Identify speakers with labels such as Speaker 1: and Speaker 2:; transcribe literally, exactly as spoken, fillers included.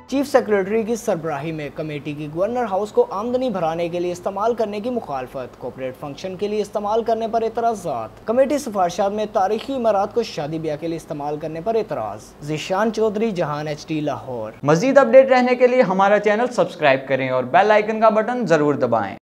Speaker 1: Chief secretary की सरबराही में committee की गवर्नर हाउस को आमदनी बढ़ाने के लिए इस्तेमाल करने की मुखालफत, कॉर्पोरेट फंक्शन के लिए इस्तेमाल करने पर एतराज़ात। कमेटी सिफारिशात में तारीखी इमारत को शादी ब्याह के लिए इस्तेमाल करने पर एतराज़। Zeeshan Chaudhry, Jahan H D, Lahore.
Speaker 2: मजीद अपडेट रहने के लिए हमारा चैनल सब्सक्राइब करें और बेल आइकन का बटन जरूर दबाएं।